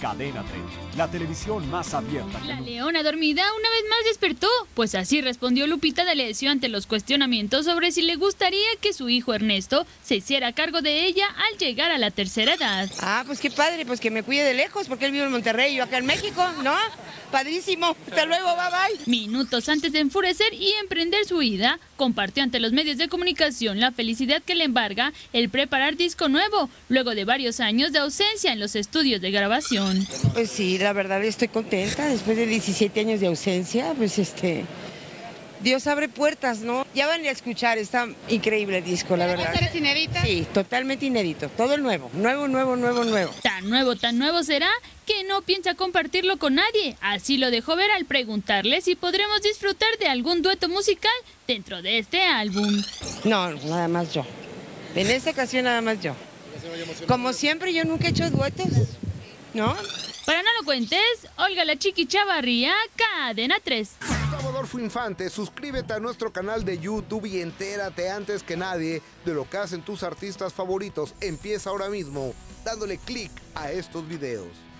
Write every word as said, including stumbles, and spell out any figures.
Cadena treinta, la televisión más abierta. La leona dormida una vez más despertó, pues así respondió Lupita D'Alessio ante los cuestionamientos sobre si le gustaría que su hijo Ernesto se hiciera cargo de ella al llegar a la tercera edad. Ah, pues qué padre, pues que me cuide de lejos, porque él vive en Monterrey y yo acá en México, ¿no? Padrísimo, hasta luego, bye bye. Minutos antes de enfurecer y emprender su ida, compartió ante los medios de comunicación la felicidad que le embarga el preparar disco nuevo, luego de varios años de ausencia en los estudios de grabación. Pues sí, la verdad estoy contenta, después de diecisiete años de ausencia, pues este... Dios abre puertas, ¿no? Ya van a escuchar, está increíble el disco, la verdad. ¿Eres inédita? Sí, totalmente inédito, todo nuevo, nuevo, nuevo, nuevo, nuevo. Tan nuevo, tan nuevo será que no piensa compartirlo con nadie. Así lo dejó ver al preguntarle si podremos disfrutar de algún dueto musical dentro de este álbum. No, nada más yo. En esta ocasión nada más yo. Como siempre, yo nunca he hecho duetos, ¿no? Para No Lo Cuentes, Olga la Chiqui Chavarría, Cadena tres. Gustavo Adolfo Infante, suscríbete a nuestro canal de YouTube y entérate antes que nadie de lo que hacen tus artistas favoritos. Empieza ahora mismo dándole clic a estos videos.